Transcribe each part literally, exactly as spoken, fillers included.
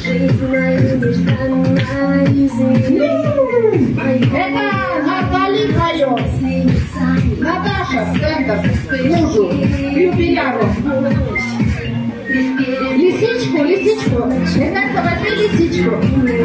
Это Натали поет. Наташа, центр, мужу, юбиляру. Лисичку, лисичку. Ребята, возьми лисичку.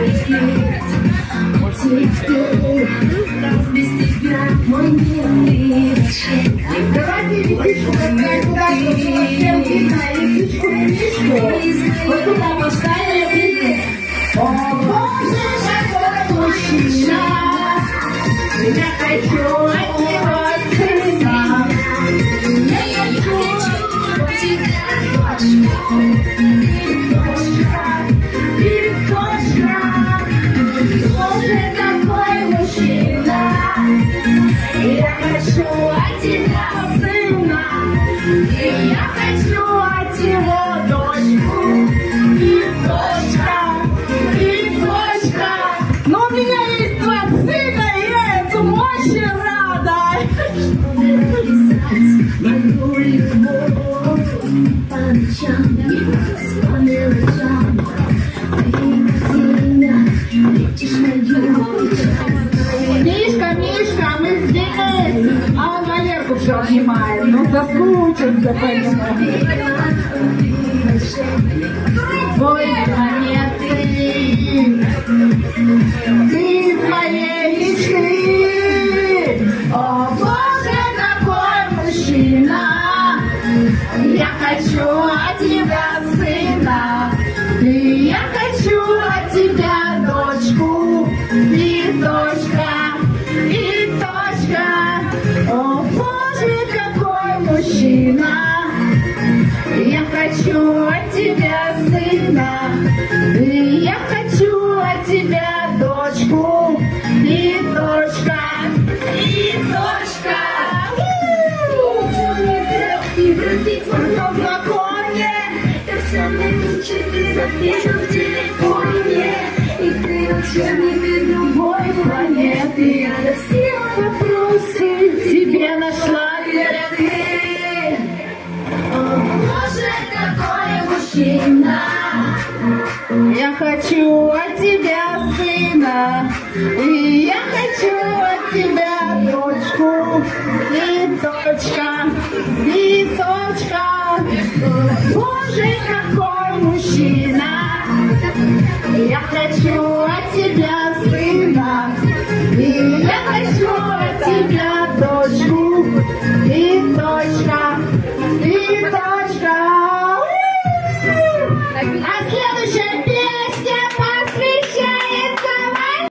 Давайте лисичку, какая туда, чтобы всем видно, лисичку, лисичку. Вот туда поставили. О, Боже, какой мужчина, я хочу от него сына. Я хочу от тебя дочку. И точно, Боже, какой мужчина, я хочу от тебя сына. И я хочу от него дочку. И точка. Но у меня есть два сына, и я этому очень рада. Мишка, Мишка, мы здесь. А он Валерку все обнимает. Ну, соскучился по нему. Ой, планеты, ты из моей мечты. О, Боже, какой мужчина, я хочу от тебя сына. И я хочу от тебя дочку. И точка, и точка. О, Боже, какой мужчина, я хочу от тебя сына. И я хочу от тебя дочку. И точка, и точка. Кто знакомее? Как самый лучший ты записан в телефоне. И ты вообще не из другой планеты. На все вопросы тебе нашла ответы. О, Боже, какой мужчина, я хочу от тебя сына. И я хочу от тебя дочку. И точка, и точка. Боже, какой мужчина, я хочу от тебя сына. И я хочу от тебя дочку. И точка, и точка. А следующая песня.